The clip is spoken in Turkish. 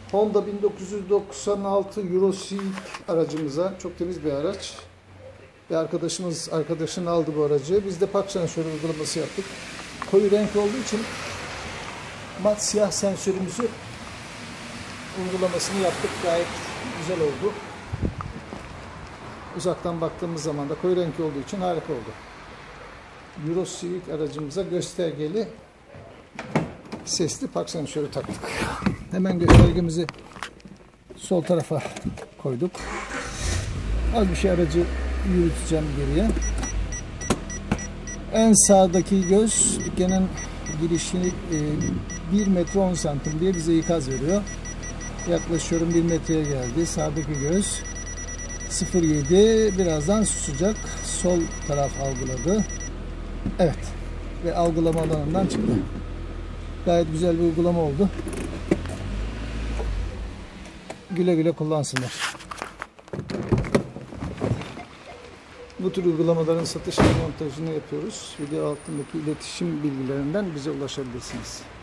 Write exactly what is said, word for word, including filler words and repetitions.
Honda bin dokuz yüz doksan altı Euro Civic aracımıza, çok temiz bir araç. Bir arkadaşımız arkadaşının aldı bu aracı. Biz de park sensörü uygulaması yaptık. Koyu renk olduğu için mat siyah sensörümüzü uygulamasını yaptık. Gayet güzel oldu. Uzaktan baktığımız zaman da koyu renk olduğu için harika oldu. Euro Civic aracımıza göstergeli sesli park sensörü taktık. Hemen göstergemizi sol tarafa koyduk. Az bir şey aracı yürüteceğim geriye. En sağdaki göz dükkanın girişini bir metre on santim diye bize ikaz veriyor. Yaklaşıyorum, bir metreye geldi. Sağdaki göz sıfır virgül yedi, birazdan susacak. Sol taraf algıladı. Evet. Ve algılama alanından çıktı. Gayet güzel bir uygulama oldu. Güle güle kullansınlar. Bu tür uygulamaların satış ve montajını yapıyoruz. Video altındaki iletişim bilgilerinden bize ulaşabilirsiniz.